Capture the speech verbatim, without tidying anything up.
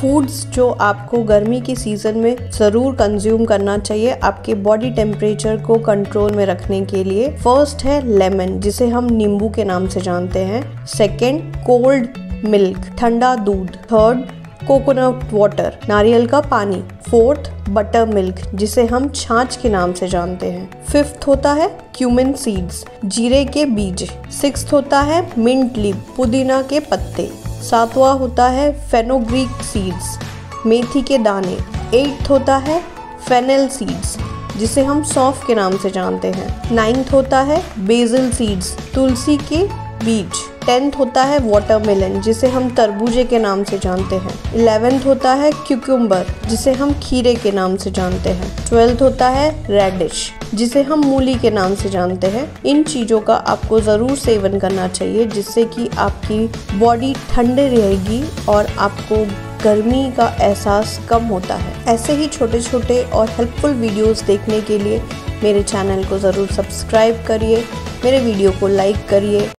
Foods जो आपको गर्मी की सीज़न में ज़रूर कंज्यूम करना चाहिए आपके बॉडी टेम्परेचर को कंट्रोल में रखने के लिए। फर्स्ट है लेमन, जिसे हम नींबू के नाम से जानते हैं। सेकेंड, कोल्ड मिल्क, ठंडा दूध। थर्ड, कोकोनट वाटर, नारियल का पानी। फोर्थ, बटर मिल्क, जिसे हम छाछ के नाम से जानते हैं। फिफ्थ होता है क्यूमिन सीड्स, जीरे के बीज। सिक्स्थ होता है मिंट लीफ, पुदीना के पत्ते। सातवां होता है फेनोग्रीक सीड्स, मेथी के दाने। एट्थ होता है फेनेल सीड्स, जिसे हम सौंफ के नाम से जानते हैं। नाइन्थ होता है बेसिल सीड्स, तुलसी के बीज। टेंथ होता है वाटरमेलन, जिसे हम तरबूजे के नाम से जानते हैं। इलेवेंथ होता है क्यूकम्बर, जिसे हम खीरे के नाम से जानते हैं। ट्वेल्थ होता है रेडिश, जिसे हम मूली के नाम से जानते हैं। इन चीज़ों का आपको ज़रूर सेवन करना चाहिए, जिससे कि आपकी बॉडी ठंडे रहेगी और आपको गर्मी का एहसास कम होता है। ऐसे ही छोटे छोटे और हेल्पफुल वीडियोस देखने के लिए मेरे चैनल को ज़रूर सब्सक्राइब करिए, मेरे वीडियो को लाइक करिए।